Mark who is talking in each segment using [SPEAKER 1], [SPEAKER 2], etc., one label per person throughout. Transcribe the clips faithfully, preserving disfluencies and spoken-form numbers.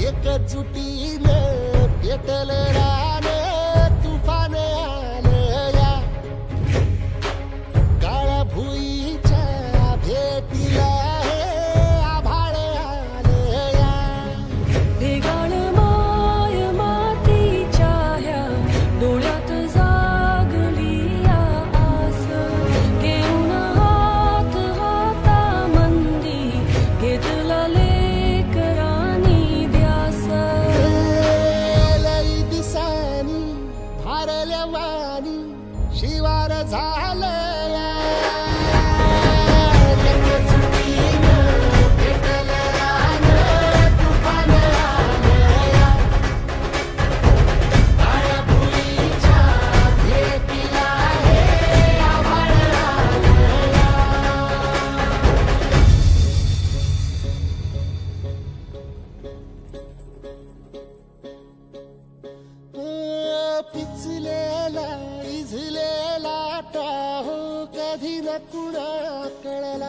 [SPEAKER 1] एकजुटीने पेटले राने तुफान आलं या काळ्या भुईच्या भेटीला हे आभाळ आलं या
[SPEAKER 2] ढेगाळ माय मातीच्या ह्या डोळ्यात जागली या आस घेऊन हात हातामंदी घेतला लेकरांनी ध्यास
[SPEAKER 1] लई दिसानी भारल्या वाणी शिवार झालं या एकजुटीनं पेटलं रानं तुफान आलं या काळ्या भुईच्या भेटीला हे आभाळ आलं या पिचलेला इझलेला टाहो कधी न कुणा कळला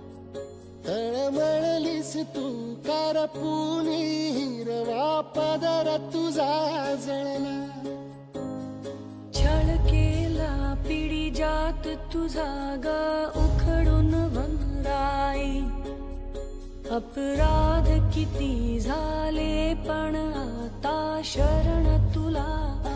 [SPEAKER 1] तळमळलीस तू करपुनी हिरवा पदर तुझा जळला
[SPEAKER 2] छळ केला पिढी जात तुझा ग उखडून वनराई अपराध किती झाले पण आता शरण तुला